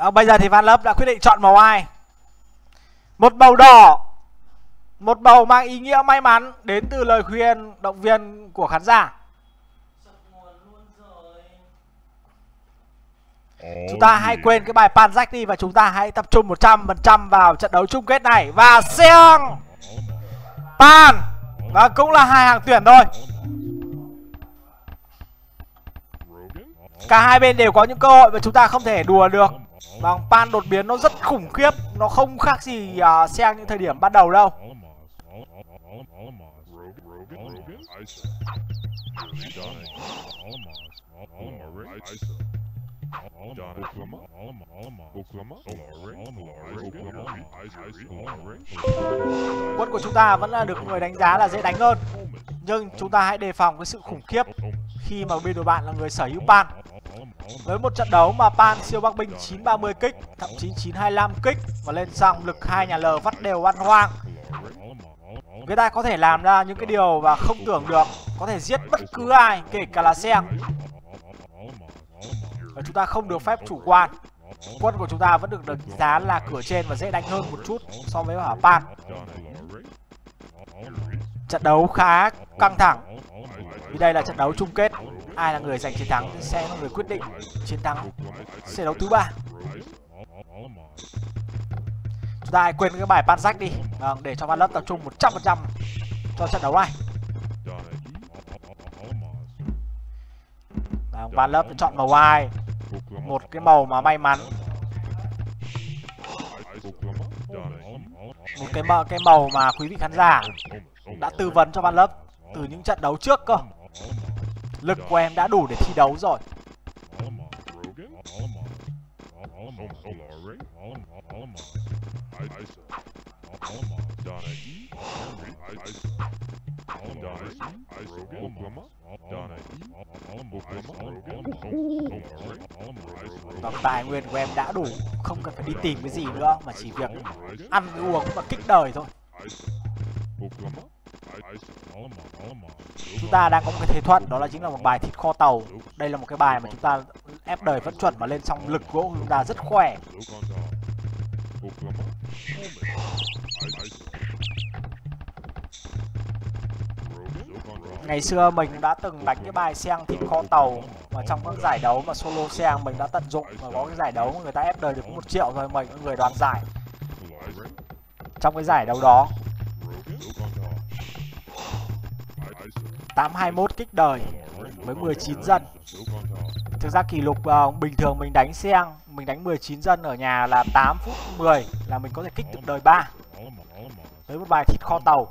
Bây giờ thì Van Lấp đã quyết định chọn màu ai. Một màu đỏ, một màu mang ý nghĩa may mắn đến từ lời khuyên động viên của khán giả. Chúng ta hãy quên cái bài Panjack đi và chúng ta hãy tập trung 100% vào trận đấu chung kết này. Và Seang, Pan, và cũng là hai hàng tuyển thôi. Cả hai bên đều có những cơ hội và chúng ta không thể đùa được. Vâng, Pan đột biến nó rất khủng khiếp, nó không khác gì Seang những thời điểm ban đầu đâu. Quân của chúng ta vẫn là được người đánh giá là dễ đánh hơn, nhưng chúng ta hãy đề phòng cái sự khủng khiếp khi mà bên đội bạn là người sở hữu Pan. Với một trận đấu mà Pan siêu bắc binh 930 kích, thậm chí 925 kích và lên xong lực 2 nhà L vắt đều ăn hoang, người ta có thể làm ra những cái điều và không tưởng được, có thể giết bất cứ ai kể cả là Seang. Và chúng ta không được phép chủ quan. Quân của chúng ta vẫn được đánh giá là cửa trên và dễ đánh hơn một chút so với hỏa Pan. Trận đấu khá căng thẳng vì đây là trận đấu chung kết. Ai là người giành chiến thắng sẽ là người quyết định chiến thắng trận đấu thứ 3. Chúng ta hãy quên cái bài Panjack đi để cho Van Lấp tập trung 100% cho trận đấu này. Van Lấp chọn màu ai, một cái màu mà may mắn, một cái màu mà quý vị khán giả đã tư vấn cho Van Lấp từ những trận đấu trước cơ. Lực của em đã đủ để thi đấu rồi. Và tài nguyên của em đã đủ, không cần phải đi tìm cái gì nữa mà chỉ việc ăn uống và kích đời thôi. Chúng ta đang có một cái thế thuận, đó là chính là một bài thịt kho tàu. Đây là một cái bài mà chúng ta ép đời vẫn chuẩn mà lên xong lực gỗ của chúng ta rất khỏe. Ngày xưa mình đã từng đánh cái bài Seang thịt kho tàu và trong các giải đấu mà solo Seang mình đã tận dụng, và có cái giải đấu mà người ta ép đời được 1 triệu rồi, mình là người đoạt giải. Trong cái giải đấu đó 821 kích đời với 19 dân. Thực ra kỷ lục bình thường mình đánh Seang, mình đánh 19 dân ở nhà là 8 phút 10 là mình có thể kích được đời 3 với một bài thịt kho tàu.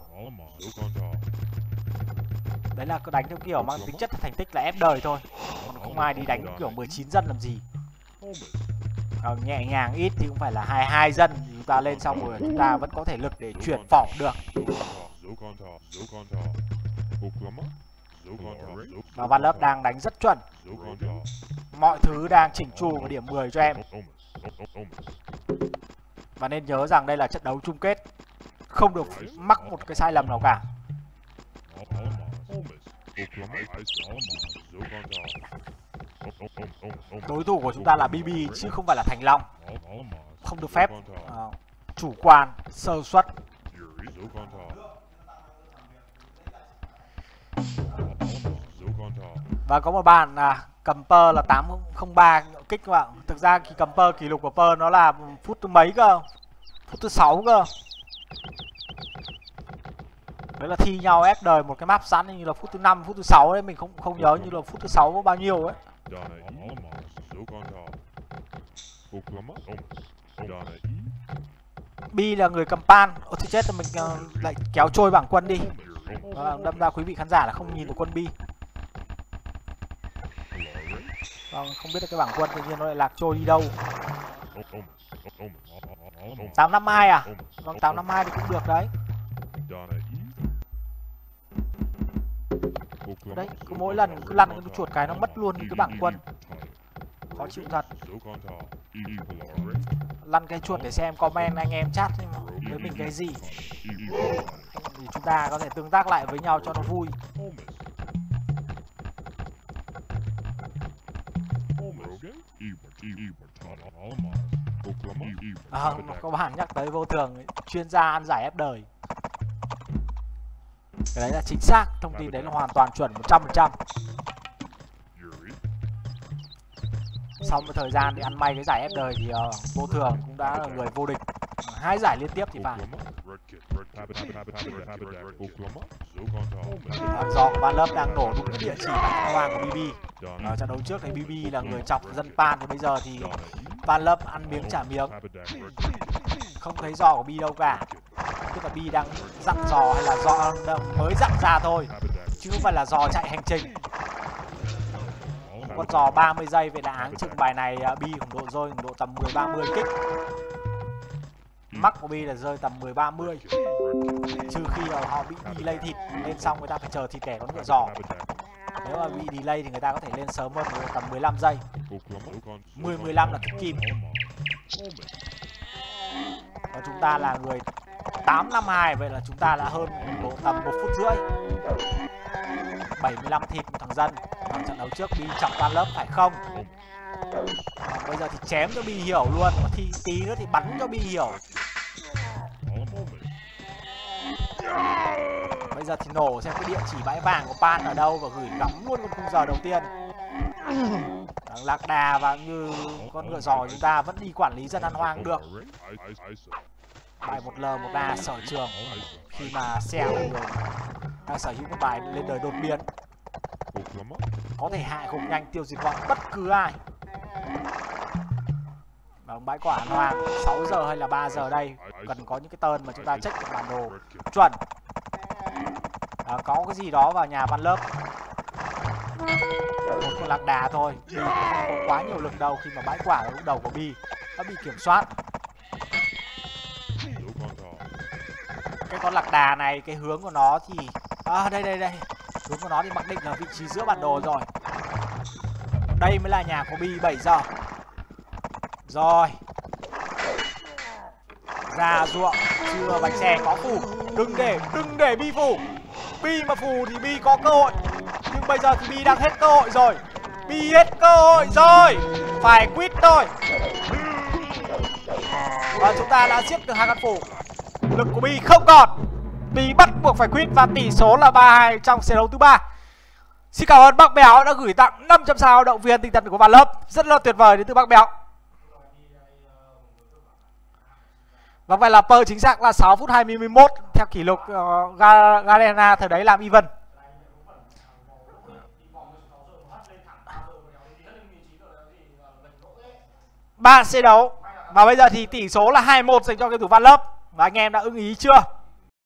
Đấy là đánh theo kiểu mang tính chất thành tích là ép đời thôi, còn không ai đi đánh kiểu 19 dân làm gì. Nhẹ nhàng ít thì cũng phải là 22 dân thì chúng ta lên xong rồi chúng ta vẫn có thể lực để chuyển phỏng được. Và Van Lấp đang đánh rất chuẩn, mọi thứ đang chỉnh chu và điểm 10 cho em. Và nên nhớ rằng đây là trận đấu chung kết, không được mắc một cái sai lầm nào cả. Đối thủ của chúng ta là BB chứ không phải là Thành Long. Không được phép chủ quan, sơ suất. Và có một bạn cầm pơ là 803 kích các bạn. Thực ra khi cầm pơ, kỷ lục của pơ nó là phút thứ mấy cơ, phút thứ 6 cơ. Đấy là thi nhau ép đời một cái map sẵn như là phút thứ 5, phút thứ 6 đấy, mình không nhớ như là phút thứ 6 có bao nhiêu ấy. Bi là người cầm pan. Ôi thì chết, mình lại kéo trôi bảng quân đi. Đâm ra quý vị khán giả là không nhìn được quân Bi. Vâng, không biết là cái bảng quân tự nhiên nó lại lạc trôi đi đâu. 852 à? Vâng, 852 thì cũng được đấy. Đấy, cứ mỗi lần cứ lăn cái chuột cái nó mất luôn cái bảng quân. Khó chịu thật. Lăn cái chuột để xem comment anh em chat với mình cái gì, thì chúng ta có thể tương tác lại với nhau cho nó vui. Các bạn nhắc tới Vô Thường, chuyên gia ăn giải ép đời. Cái đấy là chính xác, thông tin đấy là hoàn toàn chuẩn 100%. Sau một thời gian thì ăn may cái giải ép đời thì Vô Thường cũng đã là người vô địch 2 giải liên tiếp thì phải. Do Van Lấp đang nổ đúng cái địa chỉ bắn hoang của BB. Ở trận đấu trước thì BB là người chọc dân Pan, thì bây giờ thì Van Lấp ăn miếng trả miếng. Không thấy giò của Bi đâu cả. Tức là Bi đang dặn giò hay là giò mới dặn ra thôi, chứ không phải là giò chạy hành trình. Con giò 30 giây vậy là áng chừng bài này Bi cũng rơi độ tầm 10-30 kích. Mắc của Bi là rơi tầm 10-30. Trừ khi họ bị delay thịt lên xong người ta phải chờ thịt đẻ con ngựa giò. Nếu mà bị delay thì người ta có thể lên sớm hơn tầm 15 giây. 10-15 là kích kim. Và chúng ta là người 852, vậy là chúng ta đã hơn độ tầm 1 phút rưỡi. 75 thịt một thằng dân. Ở trận đấu trước Bi chọc Van Lấp phải không? Bây giờ thì chém cho Bi hiểu luôn, thì tí nữa thì bắn cho Bi hiểu. Bây giờ thì nổ xem cái địa chỉ bãi vàng của Pan ở đâu và gửi gắm luôn con khung giờ đầu tiên. Lạc đà và như con ngựa giò chúng ta vẫn đi quản lý dân ăn hoang được. Bài 1L1A sở trường khi mà xe là người đang sở hữu một bài lên đời đột biến, có thể hạ gục nhanh tiêu diệt gọn bất cứ ai. Và bãi quả ăn hoang 6 giờ hay là 3 giờ đây cần có những cái turn mà chúng ta check được bản đồ chuẩn. Có cái gì đó vào nhà Van Lấp. Một con lạc đà thôi, Bi không có quá nhiều lực đâu khi mà bãi quả ở lúc đầu của Bi đã bị kiểm soát. Cái con lạc đà này, cái hướng của nó thì đây hướng của nó thì mặc định là vị trí giữa bản đồ rồi. Đây mới là nhà của Bi 7 giờ. Rồi, ra ruộng chưa bánh xe có phù, đừng để Bi phù. Bi mà phù thì Bi có cơ hội, nhưng bây giờ thì Bi đang hết cơ hội rồi. Bi hết cơ hội rồi, phải quit thôi. Và chúng ta đã giết được 2 con phù. Lực của Bi không còn, Bi bắt buộc phải quit và tỷ số là 3-2 trong trận đấu thứ 3. Xin cảm ơn Bác Béo đã gửi tặng 500 sao động viên tinh thần của Van Lấp, rất là tuyệt vời đến từ Bác Béo. Và vậy là per chính xác là 6 phút 21 theo kỷ lục Garena thời đấy làm even. Ba xe đấu và bây giờ thì tỷ số là 2-1 dành cho game thủ Van Lấp. Và anh em đã ưng ý chưa?